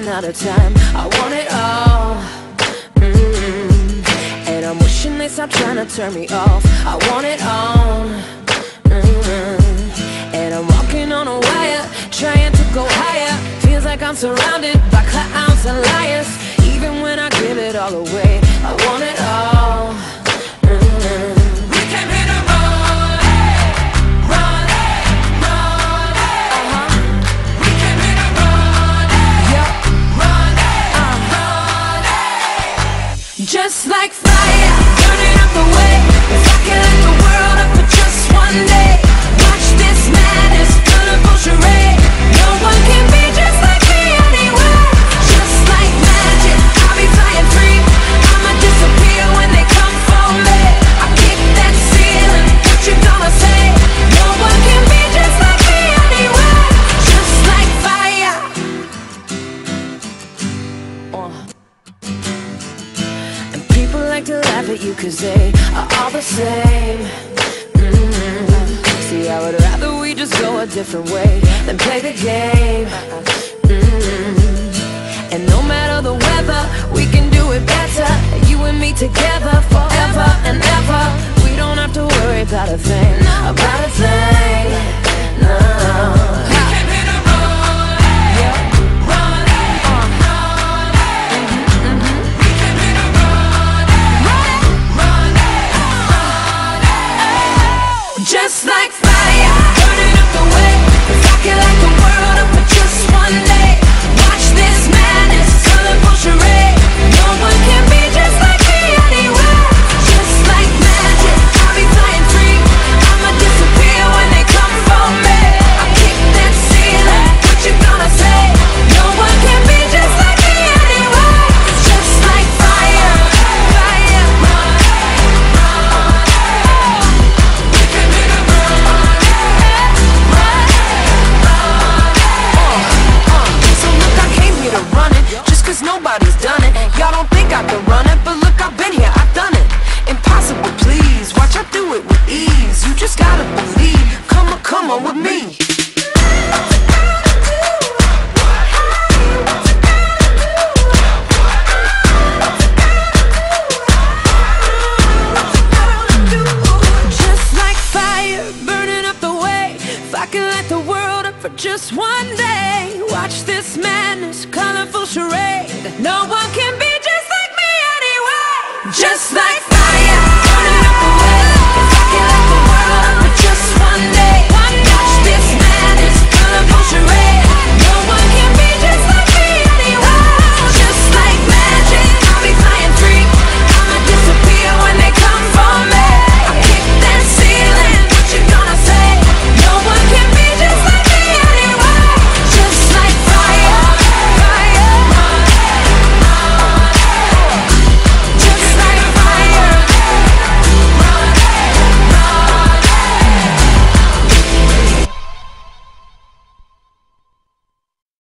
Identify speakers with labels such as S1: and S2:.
S1: running out of time. I want it all. And I'm wishing they stop trying to turn me off. I want it on. And I'm walking on a wire, trying to go higher. Feels like I'm surrounded by clowns and liars. Even when I give it all away, I want it all.
S2: We came here to run, run, run. We came here to run, run, run.
S1: Just like fire, burning up the way, rocking like the world up for just one day. Watch this madness, colorful charade. No one can be just like me anyway. Just like magic, I'll be flying free. I'ma disappear when they come for me. I kick that ceiling, what you gonna say? No one can be just like me anyway. Just like fire. And people like to laugh at you 'cause they are all the same. See, I would rather we just go a different way than play the game. And no matter the weather, we can do it better. You and me together forever and ever. We don't have to worry about a thing, about a thing. No.
S2: We came here to run, run, run. We came here to run, run, run.
S1: Just like fire, burning up the way, rocking like the world up for just one day. Watch this madness, colorful charade. No one can be just like me anyway. Just like magic, I'll be flying free. I'ma disappear when they come for me. I kick that ceiling, what you gonna say? No one can be just like me anyway. Just like fire, fire,
S2: We came here to run,
S1: So look, I came here to run it, just 'cause nobody's done it. Y'all don't think I can run it, but look, I've been here, I've done it. Impossible, please, watch I do it with ease. You just gotta believe, come on with me. Just like fire, burning up the way. If I can light the world up for just one day. Watch this madness, colorful charade. No one can be just like me anyway. Just like